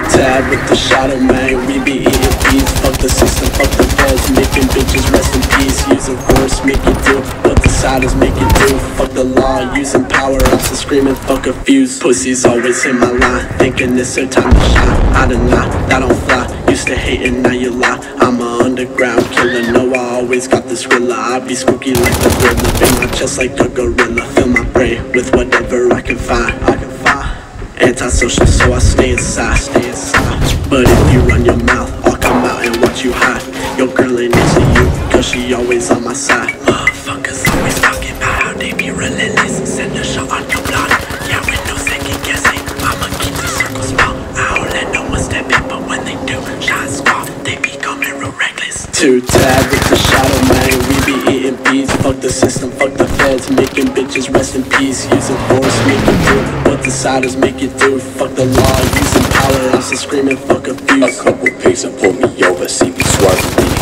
Two-tab with the ShadowMane, we be eating beats. Fuck the system, fuck the feds, making bitches rest in peace. Using force, make you do what the siders make you do. Fuck the law, using power-ups and screaming fuck a fuse. Pussies always in my line, thinking it's their time to shine. I done lie, that don't fly, used to hating, now you lie. I'm a underground killer, no I always got the skrilla. I be spooky like the thriller, bang my chest like a gorilla. Fill my brain with whatever I can find. Antisocial, so I stay inside. But if you run your mouth, I'll come out and watch you hide. Your girl ain't into you, cause she always on my side. Motherfuckers always talking about how they be relentless. Send a shot on your block, yeah, with no second guessing. I'ma keep the circle small, I don't let no one step in. But when they do, shots fall, they be coming real reckless. Two-tab with the ShadowMane, we be eating beats. Fuck the system, fuck the feds, making bitches rest in peace. Using force, make you do what the siders make you do. Fuck the law, using power-ups and screaming fuck a fuse. A couple pigs and pull me over, see me swerving.